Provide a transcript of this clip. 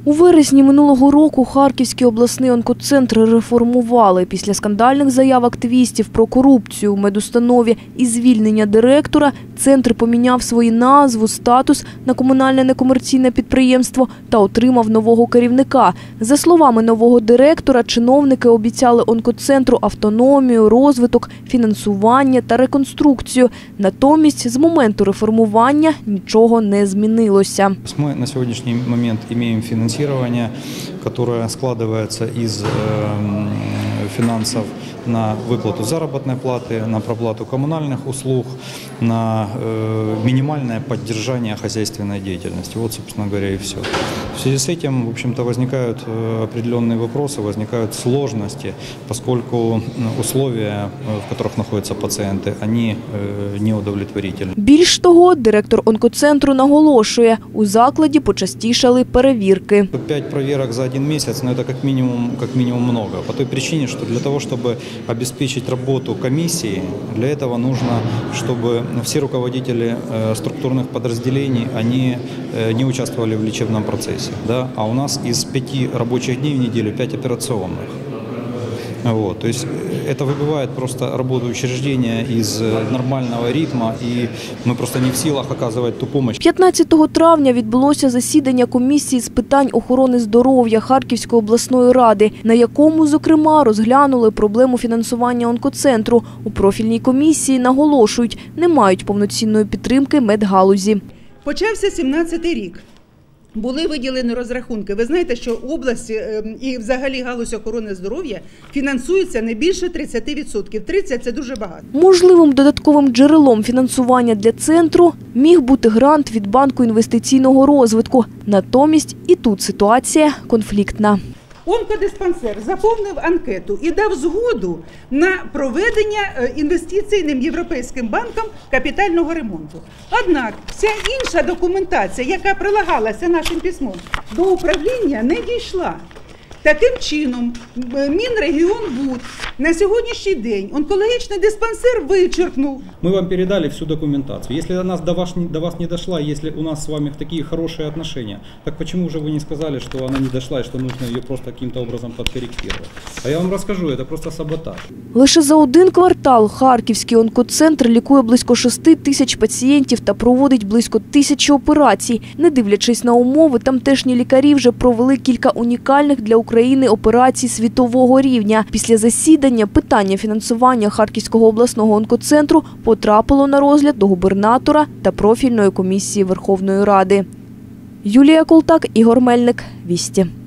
У вересні минулого року Харківський обласний онкоцентр реформували. Після скандальних заяв активістів про корупцію у медустанові і звільнення директора, центр поміняв свою назву, статус на комунальне некомерційне підприємство та отримав нового керівника. За словами нового директора, чиновники обіцяли онкоцентру автономію, розвиток, фінансування та реконструкцію. Натомість з моменту реформування нічого не змінилося. Ми на сьогоднішній момент маємо фінансування, которое складывается из финансов на выплату заработной платы, на проплату коммунальных услуг, на минимальное поддержание хозяйственной деятельности. Вот, собственно говоря, и все. В связи с этим, в общем-то, возникают определенные вопросы, возникают сложности, поскольку условия, в которых находятся пациенты, они неудовлетворительны. Більш того, директор онкоцентру наголошує, у закладі почастішали перевірки. 5 проверок за 1 месяц, но это как минимум много. По той причине, что для того, чтобы обеспечить работу комиссии, для этого нужно, чтобы все руководители структурных подразделений, они не участвовали в лечебном процессе. Да? А у нас из 5 рабочих дней в неделю 5 операционных. Вот, то есть это выбивает просто работу учреждения из нормального ритма, и мы просто не в силах оказывать ту помощь. 15 травня відбулося засідання комісії з питань охорони здоров'я Харківської обласної ради, на якому, зокрема, розглянули проблему фінансування онкоцентру. У профільній комісії наголошують, не мають повноцінної підтримки медгалузі. Почався 17-й рік. Були виділені розрахунки. Ви знаєте, що область і взагалі галузь охорони здоров'я фінансується не більше 30%. 30% – це дуже багато. Можливим додатковим джерелом фінансування для центру міг бути грант від Банку інвестиційного розвитку. Натомість і тут ситуація конфліктна. Онкодиспансер заповнив анкету і дав згоду на проведення інвестиційним європейським банком капітального ремонту. Однак вся інша документація, яка прилагалася нашим письмом, до управління не дійшла. Таким чином, Мінрегіонбуд на сьогоднішній день онкологічний диспансер вичерпнув. Мы вам передали всю документацию. Если она до вас не дошла, если у нас с вами такие хорошие отношения, так почему же вы не сказали, что она не дошла и что нужно ее просто каким-то образом подкорректировать? А я вам расскажу, это просто саботаж. Лише за один квартал Харківський онкоцентр лікує близько 6 тисяч пацієнтів та проводить близько 1000 операцій. Не дивлячись на умови, тамтешні лікарі вже провели кілька унікальних для України операцій світового рівня. Після засідання питання фінансування Харківського обласного онкоцентру потрапило на розгляд до губернатора та профільної комісії Верховної Ради. Юлія Колтак, Ігор Мельник, Вісті.